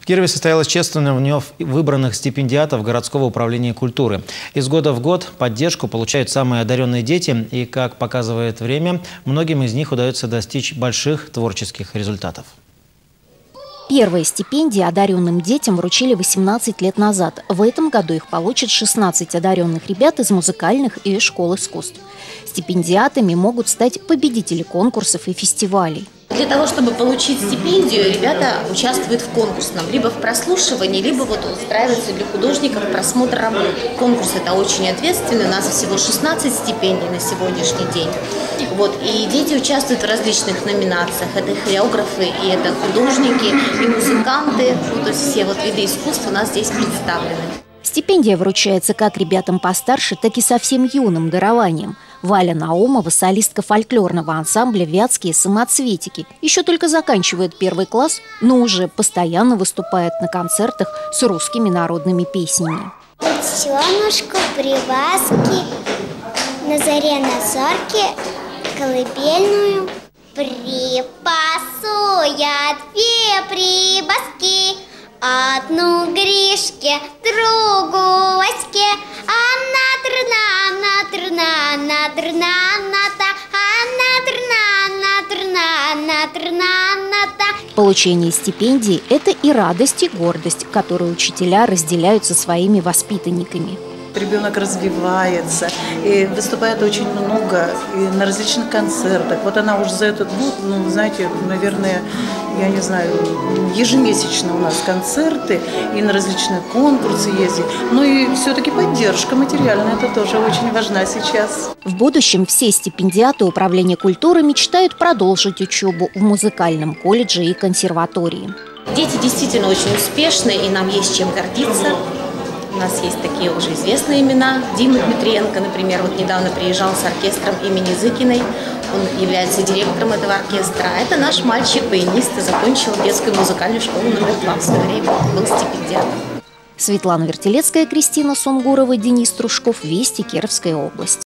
В Кирове состоялось чествование выбранных стипендиатов городского управления культуры. Из года в год поддержку получают самые одаренные дети, и, как показывает время, многим из них удается достичь больших творческих результатов. Первые стипендии одаренным детям вручили 18 лет назад. В этом году их получат 16 одаренных ребят из музыкальных и школ искусств. Стипендиатами могут стать победители конкурсов и фестивалей. Для того, чтобы получить стипендию, ребята участвуют в конкурсном, либо в прослушивании, либо устраивается для художников просмотр работ. Конкурс это очень ответственный, у нас всего 16 стипендий на сегодняшний день. И дети участвуют в различных номинациях, это хореографы, и это художники, и музыканты, то есть все виды искусств у нас здесь представлены. Стипендия вручается как ребятам постарше, так и совсем юным дарованием. Валя Наумова, солистка фольклорного ансамбля «Вятские самоцветики», еще только заканчивает первый класс, но уже постоянно выступает на концертах с русскими народными песнями. Котенушку привязки, на заре на зорке, колыбельную. Припасу я две прибаски, одну Гришке, другу Ваське, Получение стипендий – это и радость, и гордость, которую учителя разделяют со своими воспитанниками. Ребенок развивается и выступает очень много и на различных концертах. Она уже за этот год, знаете, наверное, я не знаю, ежемесячно у нас концерты и на различные конкурсы ездит. И все-таки поддержка материальная, это тоже очень важна сейчас. В будущем все стипендиаты управления культуры мечтают продолжить учебу в музыкальном колледже и консерватории. Дети действительно очень успешны, и нам есть чем гордиться. У нас есть такие уже известные имена. Дима Дмитриенко, например, недавно приезжал с оркестром имени Зыкиной. Он является директором этого оркестра. Это наш мальчик-баянист, закончил детскую музыкальную школу номер 2 в свое время. Был стипендиатом. Светлана Вертилецкая, Кристина Сунгурова, Денис Трушков. Вести, Кировская область.